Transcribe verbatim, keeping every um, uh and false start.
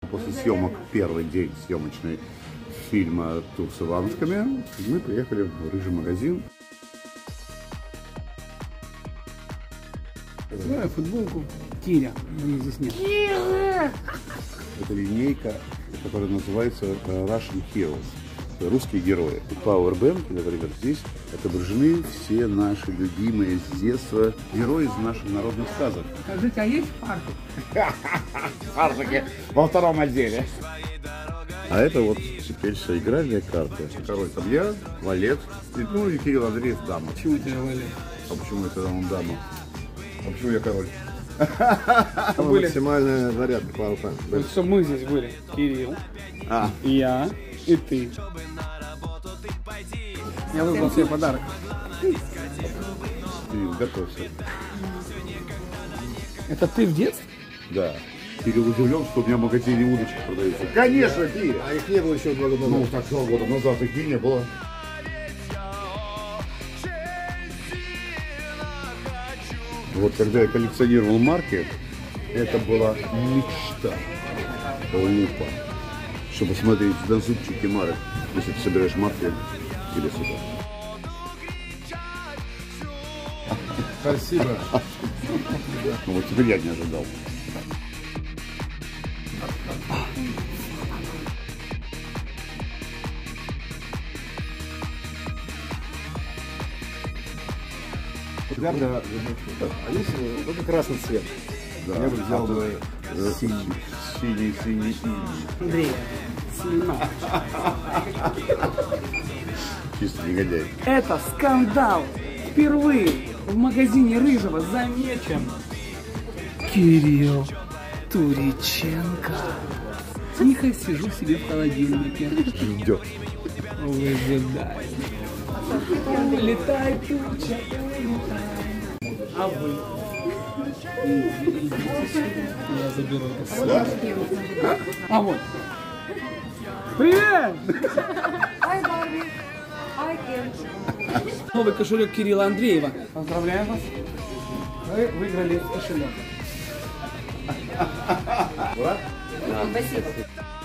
После съемок, первый день съемочный фильма «Тур с Иванушками», мы приехали в рыжий магазин. Знаю футболку Киря, но здесь нет. Киря! Это линейка, которая называется Russian Heroes. Русские герои. Пауэрбэнки, например, здесь отображены все наши любимые с детства герои из наших народных сказок. Скажите, а есть фартук? Фартуки во втором отделе. А это вот теперь все игральные карты. Король там я, Валет, ну и Кирилл Андреев дама. Почему это я Валет? А почему это он дама? А почему я король? Были максимальная зарядка по рукам. Вот что мы здесь были. Кирилл, А. я и ты. Я выбрал себе подарок. Кирилл, готовься. Это ты в детстве? Да. Кирилл удивлен, что у меня в магазине удочки продаются. Конечно, Кирилл! А их не было еще два года назад. Ну, так два года назад их не было. Вот когда я коллекционировал марки, это была мечта. Лупа. Чтобы смотреть на зубчики марок, если ты собираешь марки или сюда. Спасибо. Ну вот теперь я не ожидал. Гарда, а есть только красный цвет. Да. Я бы взял А бы э, синий. Синий, синий, синий. Андрей, слюна. Чисто негодяй. Это скандал. Впервые в магазине Рыжего замечен Кирилл Туриченко. Тихо сижу себе в холодильнике. Ждет. Выжидаю. Улетай, туча, улетай. А вы? Я заберу это. А вот. Привет! Ай, Барби! Ай, Кен! Новый кошелек Кирилла Андреева. Поздравляем вас. Вы выиграли этот кошелек. Спасибо.